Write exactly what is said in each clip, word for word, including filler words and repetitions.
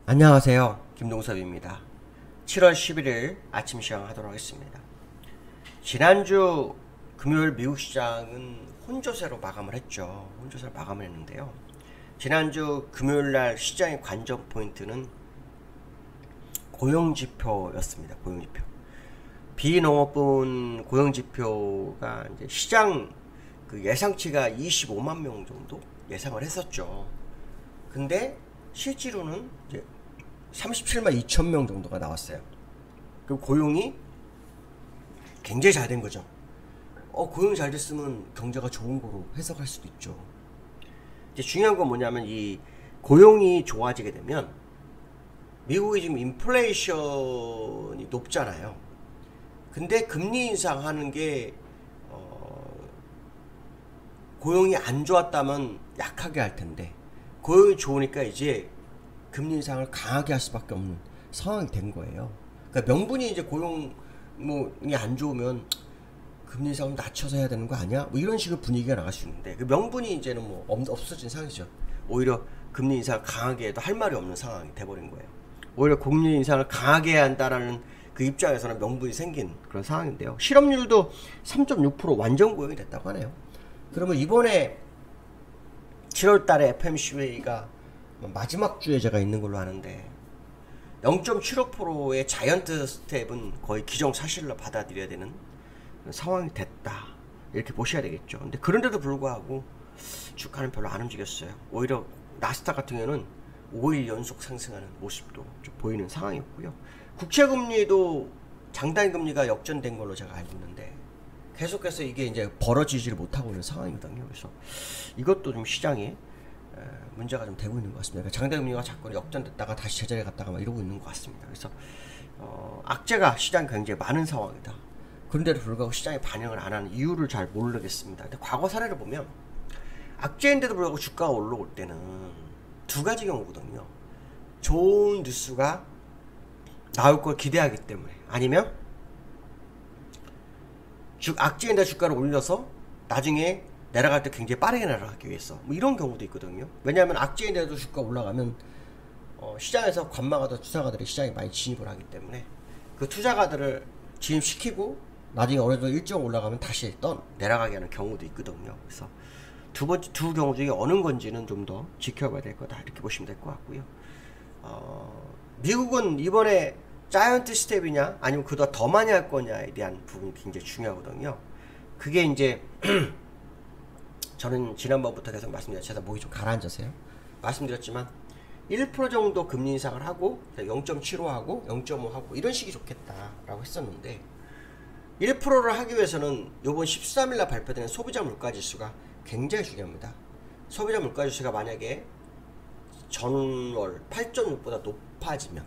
안녕하세요. 김동섭입니다. 칠월 십일일 아침 시황 하도록 하겠습니다. 지난주 금요일 미국 시장은 혼조세로 마감을 했죠. 혼조세로 마감을 했는데요. 지난주 금요일날 시장의 관전 포인트는 고용지표였습니다. 고용지표. 비농업분 고용지표가 이제 시장 그 예상치가 이십오만 명 정도 예상을 했었죠. 근데 실제로는 이제 삼십칠만 이천 명 정도가 나왔어요. 그럼 고용이 굉장히 잘 된 거죠. 어, 고용이 잘 됐으면 경제가 좋은 거로 해석할 수도 있죠. 이제 중요한 건 뭐냐면 이 고용이 좋아지게 되면 미국이 지금 인플레이션이 높잖아요. 근데 금리 인상하는 게 어, 고용이 안 좋았다면 약하게 할 텐데 고용이 좋으니까 이제 금리 인상을 강하게 할 수밖에 없는 상황이 된 거예요. 그러니까 명분이 이제 고용이 안 좋으면 금리 인상을 낮춰서 해야 되는 거 아니야? 뭐 이런 식의 분위기가 나갈 수 있는데 그 명분이 이제는 뭐 없어진 상황이죠. 오히려 금리 인상을 강하게 해도 할 말이 없는 상황이 돼버린 거예요. 오히려 금리 인상을 강하게 해야 한다라는 그 입장에서는 명분이 생긴 그런 상황인데요. 실업률도 삼 점 육 퍼센트 완전 고용이 됐다고 하네요. 그러면 이번에 칠월 달에 에프오엠씨 회의가 마지막 주에 제가 있는 걸로 아는데 영 점 칠오 퍼센트의 자이언트 스텝은 거의 기정사실로 받아들여야 되는 상황이 됐다. 이렇게 보셔야 되겠죠. 근데 그런데도 불구하고 주가는 별로 안 움직였어요. 오히려 나스닥 같은 경우는 오 일 연속 상승하는 모습도 좀 보이는 상황이었고요. 국채금리도 장단금리가 역전된 걸로 제가 알고 있는데 계속해서 이게 이제 벌어지지를 못하고 있는 상황이거든요. 그래서 이것도 좀 시장에 문제가 좀 되고 있는 것 같습니다. 그러니까 장단금리가 자꾸 역전됐다가 다시 제자리에 갔다가 막 이러고 있는 것 같습니다. 그래서 어, 악재가 시장 굉장히 많은 상황이다. 그런데도 불구하고 시장에 반영을 안 하는 이유를 잘 모르겠습니다. 근데 과거 사례를 보면 악재인데도 불구하고 주가가 올라올 때는 두 가지 경우거든요. 좋은 뉴스가 나올 걸 기대하기 때문에, 아니면 주, 악재인데 주가를 올려서 나중에 내려갈 때 굉장히 빠르게 내려가기 위해서, 뭐 이런 경우도 있거든요. 왜냐하면 악재인데도 주가 올라가면 어, 시장에서 관망하던 투자가들이 시장에 많이 진입을 하기 때문에 그 투자가들을 진입시키고 나중에 어느 정도 일정 올라가면 다시 떠 내려가게 하는 경우도 있거든요. 그래서 두 번째 두 경우 중에 어느 건지는 좀 더 지켜봐야 될 거다, 이렇게 보시면 될 것 같고요. 어, 미국은 이번에 자이언트 스텝이냐 아니면 그보다 더 많이 할 거냐에 대한 부분이 굉장히 중요하거든요. 그게 이제 저는 지난번부터 계속 말씀드렸죠. 제가 목이 좀 가라앉아서요. 말씀드렸지만 일 퍼센트 정도 금리 인상을 하고 영 점 칠오 하고 영 점 오 하고 이런 식이 좋겠다라고 했었는데 일 퍼센트를 하기 위해서는 이번 십삼일날 발표되는 소비자 물가지수가 굉장히 중요합니다. 소비자 물가지수가 만약에 전월 팔 점 육보다 높아지면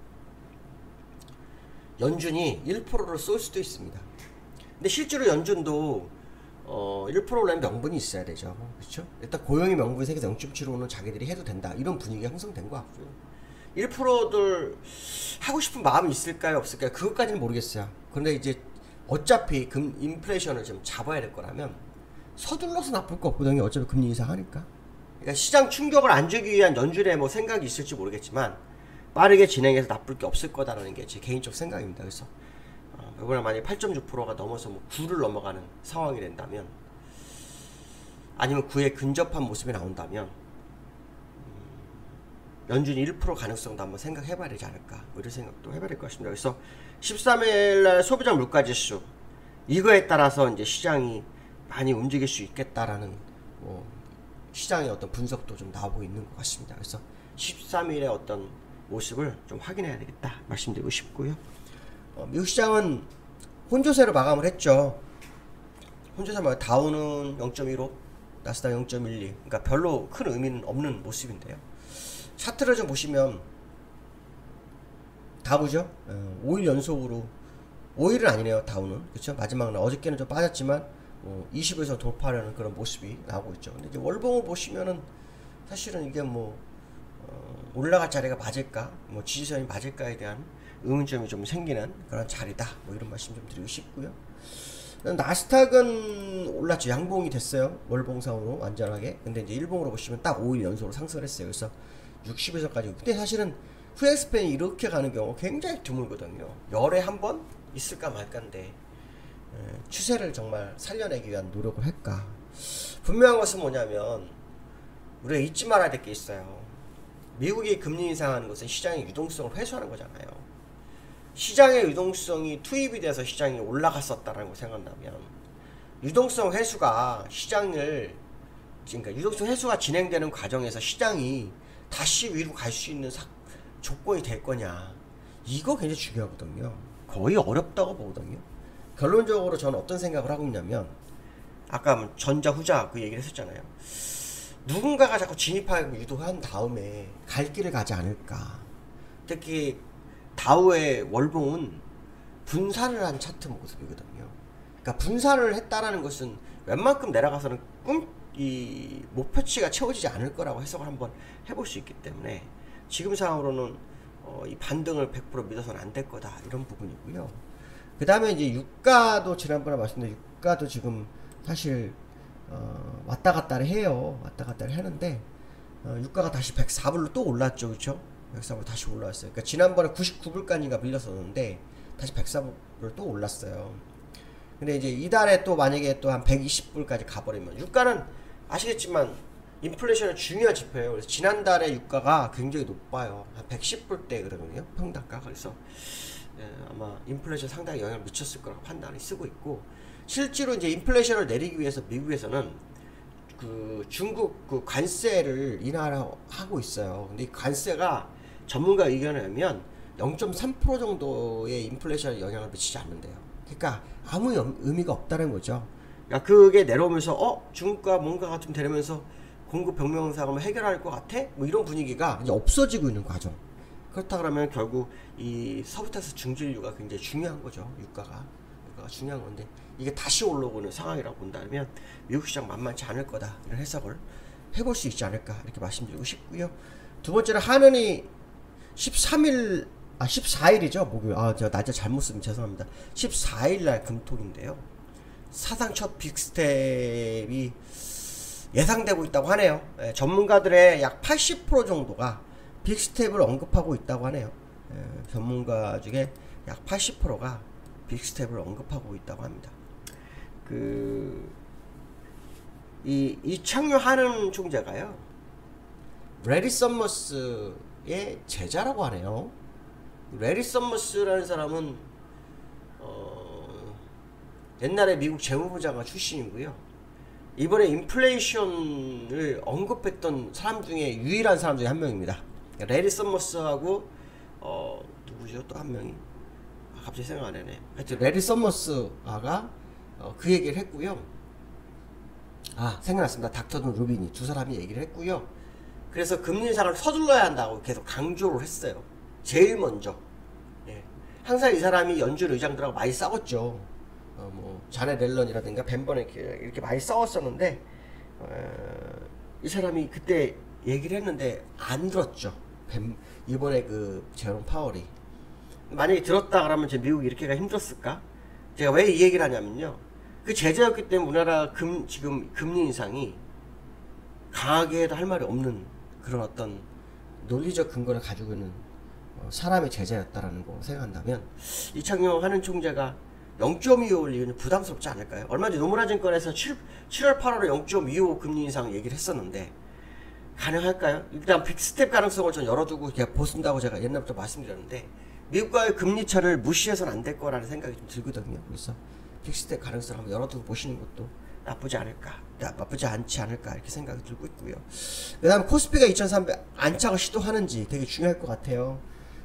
연준이 일 퍼센트를 쏠 수도 있습니다. 근데 실제로 연준도 어, 일 퍼센트라는 명분이 있어야 되죠. 그렇죠? 일단 고용의 명분이 생겨서 영 점 칠오는 자기들이 해도 된다, 이런 분위기가 형성된 것 같고요. 일 퍼센트를 하고 싶은 마음이 있을까요, 없을까요? 그것까지는 모르겠어요. 그런데 이제 어차피 금 인플레이션을 좀 잡아야 될 거라면 서둘러서 나쁠 거 없거든요. 어차피 금리 인상하니까. 그러니까 시장 충격을 안 주기 위한 연준의 뭐 생각이 있을지 모르겠지만 빠르게 진행해서 나쁠 게 없을 거다라는 게 제 개인적 생각입니다. 그래서 어, 이번에 만약에 팔 점 육 퍼센트가 넘어서 뭐 구를 넘어가는 상황이 된다면, 아니면 구에 근접한 모습이 나온다면 음, 연준이 일 퍼센트 가능성도 한번 생각해봐야 되지 않을까, 뭐 이런 생각도 해봐야 될 것 같습니다. 그래서 십삼일날 소비자 물가지수, 이거에 따라서 이제 시장이 많이 움직일 수 있겠다라는 뭐 시장의 어떤 분석도 좀 나오고 있는 것 같습니다. 그래서 십삼일의 어떤 모습을 좀 확인해야 되겠다 말씀드리고 싶고요. 어, 미국 시장은 혼조세로 마감을 했죠. 혼조세 말고 다우는 영 점 일오, 나스닥 영 점 일이, 그러니까 별로 큰 의미는 없는 모습인데요. 차트를 좀 보시면 다우죠. 어, 오 일 연속으로, 오 일은 아니네요. 다우는, 그렇죠. 마지막 날 어저께는 좀 빠졌지만 어, 이십에서 돌파하려는 그런 모습이 나오고 있죠. 근데 이제 월봉을 보시면은 사실은 이게 뭐 어, 올라갈 자리가 맞을까, 뭐 지지선이 맞을까에 대한 의문점이 좀 생기는 그런 자리다, 뭐 이런 말씀 좀 드리고 싶고요. 나스닥은 올랐죠. 양봉이 됐어요. 월봉상으로 완전하게. 근데 이제 일봉으로 보시면 딱 오 일 연속으로 상승을 했어요. 그래서 육십에서까지. 근데 사실은 후행 스팬이 이렇게 가는 경우 굉장히 드물거든요. 열에 한 번 있을까 말까인데 추세를 정말 살려내기 위한 노력을 할까. 분명한 것은 뭐냐면 우리가 잊지 말아야 될 게 있어요. 미국이 금리 인상하는 것은 시장의 유동성을 회수하는 거잖아요. 시장의 유동성이 투입이 돼서 시장이 올라갔었다라는 거 생각나면 유동성 회수가 시장을 그러니까 유동성 회수가 진행되는 과정에서 시장이 다시 위로 갈 수 있는 사, 조건이 될 거냐, 이거 굉장히 중요하거든요. 거의 어렵다고 보거든요. 결론적으로 저는 어떤 생각을 하고 있냐면 아까 전자 후자 그 얘기를 했었잖아요. 누군가가 자꾸 진입하고 유도한 다음에 갈 길을 가지 않을까. 특히 다우의 월봉은 분산을 한 차트 모습이거든요. 그러니까 분산을 했다라는 것은 웬만큼 내려가서는 꿈, 이 목표치가 채워지지 않을 거라고 해석을 한번 해볼 수 있기 때문에 지금 상황으로는 어, 이 반등을 백 퍼센트 믿어서는 안 될 거다, 이런 부분이고요. 그 다음에 이제 유가도 지난번에 말씀드린 유가도 지금 사실 어, 왔다 갔다를 해요. 왔다 갔다를 하는데 어, 유가가 다시 백사 불로 또 올랐죠, 그렇죠? 백사 불 다시 올라왔어요. 그러니까 지난번에 구십구 불까지인가 밀렸었는데 다시 백사 불로 또 올랐어요. 근데 이제 이달에 또 만약에 또 한 백이십 불까지 가버리면, 유가는 아시겠지만 인플레이션은 중요한 지표예요. 그래서 지난달에 유가가 굉장히 높아요. 한 백십 불대 그러거든요, 평당가. 그래서 예, 아마 인플레이션 상당히 영향을 미쳤을 거라고 판단을 쓰고 있고, 실제로 이제 인플레이션을 내리기 위해서 미국에서는 그 중국 그 관세를 인하하고 있어요. 근데 이 관세가 전문가 의견에 의하면 영 점 삼 퍼센트 정도의 인플레이션에 영향을 미치지 않는데요. 그러니까 아무 의미가 없다는 거죠. 그러니까 그게 내려오면서 어 중국과 뭔가가 좀 되면서 공급 병명상을 해결할 것 같아? 뭐 이런 분위기가 이제 없어지고 있는 과정. 그렇다 그러면 결국 이 서브텍스 중진류가 굉장히 중요한 거죠. 유가가 유가가 중요한 건데 이게 다시 올라오는 상황이라고 본다면 미국 시장 만만치 않을 거다, 이런 해석을 해볼 수 있지 않을까, 이렇게 말씀드리고 싶고요. 두 번째는 한은이 십삼 일 아 십사 일이죠 목요일. 아 제가 날짜 잘못 쓰면 죄송합니다. 십사 일날 금토인데요. 사상 첫 빅스텝이 예상되고 있다고 하네요. 예, 전문가들의 약 팔십 퍼센트 정도가 빅스텝을 언급하고 있다고 하네요. 예, 전문가 중에 약 팔십 퍼센트가 빅스텝을 언급하고 있다고 합니다. 그, 이, 이창용 한은 총재가요, 레리 서머스의 제자라고 하네요. 레리 서머스라는 사람은, 어, 옛날에 미국 재무부장관 출신이고요. 이번에 인플레이션을 언급했던 사람 중에 유일한 사람 중에 한 명입니다. 레리 서머스하고, 어, 누구죠? 또 한 명이. 아, 갑자기 생각 안 나네. 하여튼, 레리 서머스가 어, 그 얘기를 했고요. 아, 생각났습니다. 닥터든 루빈이. 두 사람이 얘기를 했고요. 그래서 금리 인상을 서둘러야 한다고 계속 강조를 했어요. 제일 먼저. 예. 항상 이 사람이 연준 의장들하고 많이 싸웠죠. 어, 뭐, 자네 렐런이라든가 벤번에 이렇게, 이렇게 많이 싸웠었는데, 어, 이 사람이 그때 얘기를 했는데 안 들었죠. 벤, 이번에 그 제롬 파월이. 만약에 들었다 그러면 제 미국이 이렇게가 힘들었을까? 제가 왜 이 얘기를 하냐면요. 그 제재였기 때문에 우리나라 금, 지금 금리 인상이 강하게 해도 할 말이 없는 그런 어떤 논리적 근거를 가지고 있는 어, 사람의 제재였다라는 거 생각한다면 이창용 한은 총재가 영 점 이오 올리기는 부담스럽지 않을까요? 얼마 전에 노무라증권에서 칠월 팔월에 영 점 이오 금리 인상 얘기를 했었는데 가능할까요? 일단 빅스텝 가능성을 전 열어두고 그냥 보신다고 제가 옛날부터 말씀드렸는데 미국과의 금리 차를 무시해서는 안 될 거라는 생각이 좀 들거든요. 그래서 빅스텝 가능성을 한번 열어두고 보시는 것도 나쁘지 않을까, 나쁘지 않지 않을까, 이렇게 생각이 들고 있고요. 그 다음 코스피가 이천삼백 안착을 시도하는지 되게 중요할 것 같아요.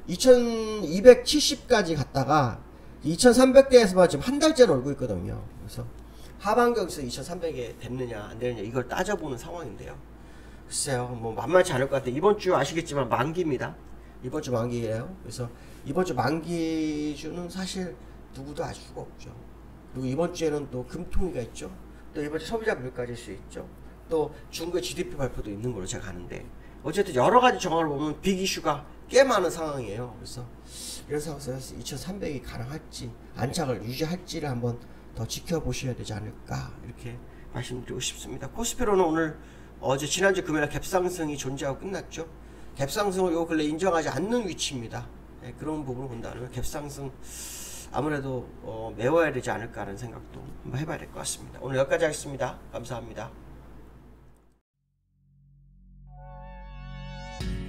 이천이백칠십까지 갔다가 이천삼백대에서만 지금 한 달째 놀고 있거든요. 그래서 하반기에서 이천삼백에 됐느냐 안 되느냐 이걸 따져보는 상황인데요. 글쎄요, 뭐 만만치 않을 것 같아요. 이번 주 아시겠지만 만기입니다. 이번 주 만기예요. 그래서 이번 주 만기주는 사실 누구도 알 수가 없죠. 그리고 이번 주에는 또 금통위가 있죠. 또 이번 주 소비자 물가지수 수 있죠. 또 중국의 지디피 발표도 있는 걸로 제가 아는데 어쨌든 여러 가지 정황을 보면 빅 이슈가 꽤 많은 상황이에요. 그래서 이런 상황에서 이천삼백이 가능할지 안착을 유지할지를 한번 더 지켜보셔야 되지 않을까, 이렇게 말씀드리고 싶습니다. 코스피로는 오늘 어제 지난주 금요일에 갭상승이 존재하고 끝났죠. 갭상승을 요 근래 인정하지 않는 위치입니다. 예, 그런 부분을 본다면 갭상승 아무래도 어, 메워야 되지 않을까 하는 생각도 한번 해봐야 될 것 같습니다. 오늘 여기까지 하겠습니다. 감사합니다.